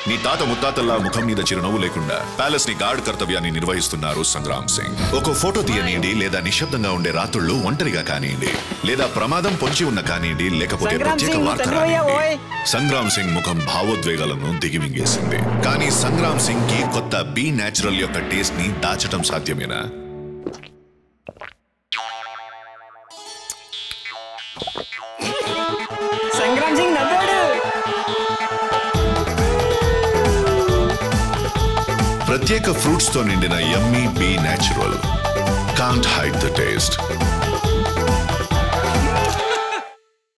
నీ తాత ముత్తాతల్లా ముఖం మీద చిరునవ్వు లేకుండా ప్యాలెస్ ని గార్డ్ కర్తవ్యాన్ని నిర్వహిస్తున్నారు సంగ్రామ్ సింగ్. ఒక ఫోటో తీయనియండి, లేదా నిశ్శబ్దంగా ఉండే రాత్రుళ్ళు ఒంటరిగా కానియండి, లేదా ప్రమాదం పొంచి ఉన్న కానియండి, లేకపోతే ప్రత్యేక వార్త రానియండి, సంగ్రామ్ సింగ్ ముఖం భావోద్వేగాలను దిగిమింగేసింది. కానీ సంగ్రామ్ సింగ్ కి కొత్త బీ న్యాచురల్ యొక్క టేస్ట్ ని దాచటం సాధ్యమేనా? సంగ్రామ్ సింగ్ నవ్వాడు. ప్రత్యేక ఫ్రూట్స్ తో నిండిన yummy be natural can't hide the taste.